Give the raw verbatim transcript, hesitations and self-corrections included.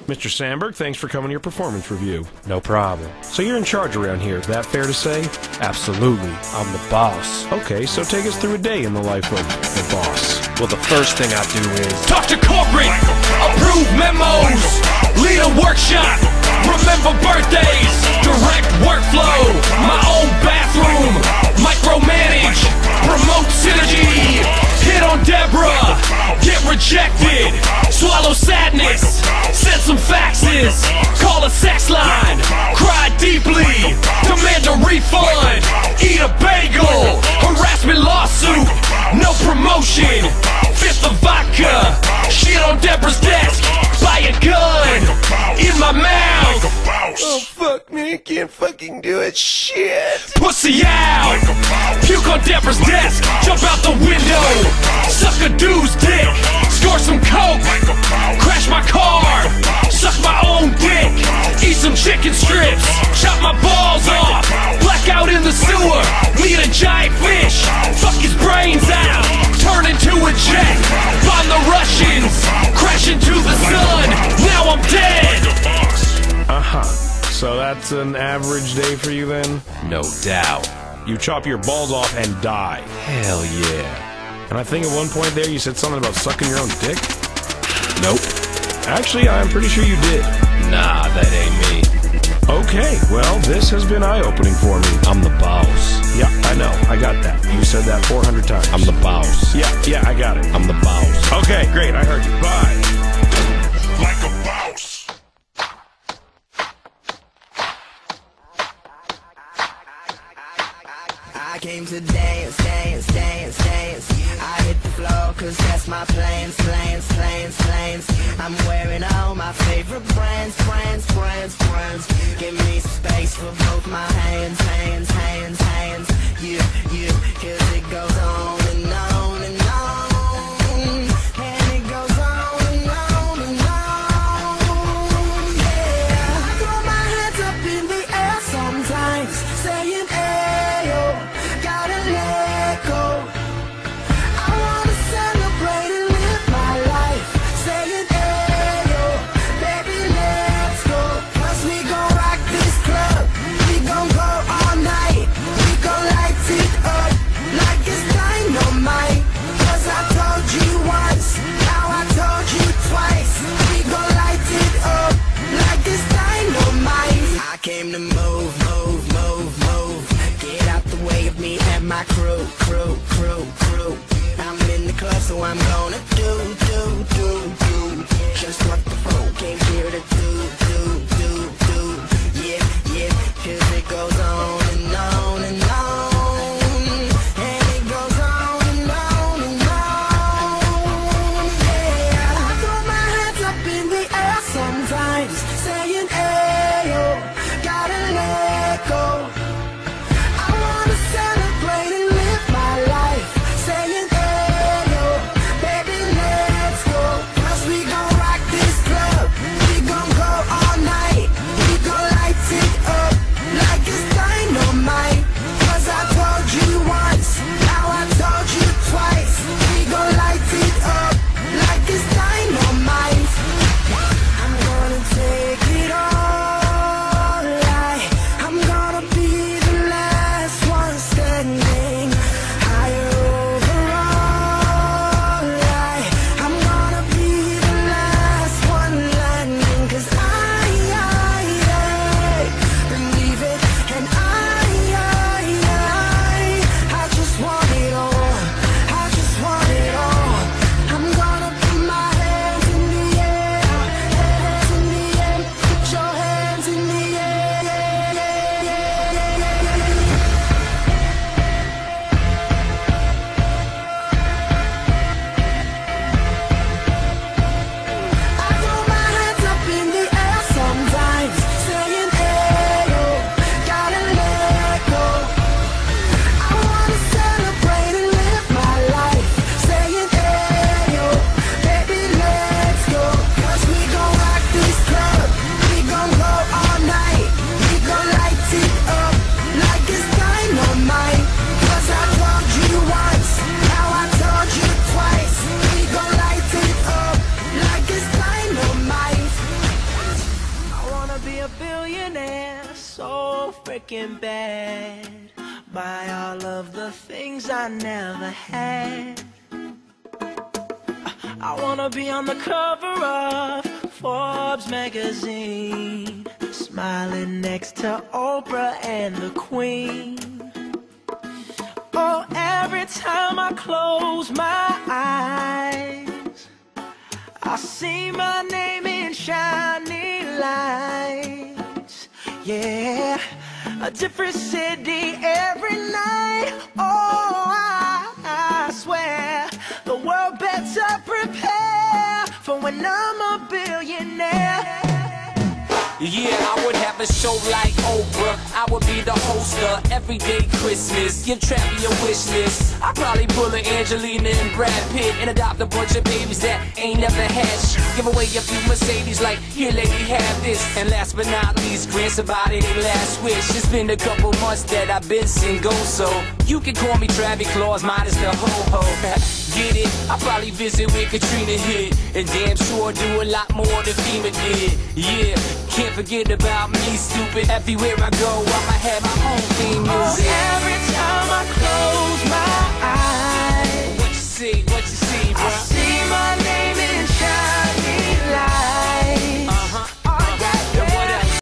Mister Sandberg, thanks for coming to your performance review. No problem. So you're in charge around here, is that fair to say? Absolutely. I'm the boss. Okay, so take us through a day in the life of the boss. Well, the first thing I do is talk to corporate, approve memos, lead a workshop, remember birthdays, direct workflow, my own bathroom, micromanage, promote synergy, hit on Deborah, get rejected, swallow sadness, send some faxes, call a sex line, cry deeply, demand a refund, eat a bagel, harassment lawsuit, no promotion, fifth of vodka, shit on Deborah's desk, buy a gun, in my mouth. Oh fuck me, I can't fucking do it, shit. Pussy out, puke on Deborah's desk, jump out the window, suck a dude's dick, score some coke, crash my car, suck my own dick, eat some chicken strips, chop my balls off, blackout in the sewer, meet a giant fish, fuck his brains out, turn into a jet, bomb the Russians, crash into the sun, now I'm dead. Uh-huh. So that's an average day for you then? no doubt. You chop your balls off and die. Hell yeah. And I think at one point there you said something about sucking your own dick? Nope. Actually, I'm pretty sure you did. Nah, that ain't me. Okay, well, this has been eye-opening for me. I'm the boss. Yeah, I know. I got that. You said that four hundred times. I'm the boss. Yeah, yeah, I got it. I'm the boss. Okay, great. I heard you. Bye. Like a boss. I came to dance, dance, dance, dance. I hit the floor cause that's my plans, plans, plans, plans. I'm wearing all my favorite brands, brands, brands, brands. Give me some space for both my hands, hands, hands, hands. Yeah, yeah, cause it goes on and on and on. And it goes on and on and on. Yeah, I throw my hands up in the air sometimes, saying ayo. Gotta let go. I wanna celebrate and live my life, saying ayo, baby let's go. Cause we gon' rock this club, we gon' go all night, we gon' light it up like it's dynamite. Cause I told you once, now I told you twice, we gon' light it up like it's dynamite. I came to move, move, move, move. Get out the way of me and my crew, crew, crew, crew. I'm in the club, so I'm gonna do, do, do, do just what the folk came here to do, do, do, do. Yeah, yeah, cause it goes on and on and on. And it goes on and on and on. Yeah, I throw my hands up in the air sometimes, saying ayo, gotta let go. I wanna celebrate and live my life, saying ayo, baby let's go. Cause we gon' rock this club, we gon' go all night, we gon' light it up like it's dynamite. the things I never had. I wanna be on the cover of Forbes magazine, smiling next to Oprah and the Queen. Oh, every time I close my eyes, I see my name in shiny lights. Yeah, a different city every night. Oh, I, I swear the world better prepare for when I'm a billionaire. Yeah, I would have a show like Oprah. I would be the host of Everyday Christmas. Give Travi a wish list. I'd probably pull a Angelina and Brad Pitt and adopt a bunch of babies that ain't never had shit. Give away a few Mercedes like, here lady, have this. And last but not least, grant somebody their last wish. It's been a couple months that I've been single, so you can call me Travi Claus minus the ho-ho. Get it? I'll probably visit where Katrina hit, and damn sure do a lot more than FEMA did. Yeah, can't forget about me, stupid. Everywhere I go, I'ma have my own theme music. Oh, every time I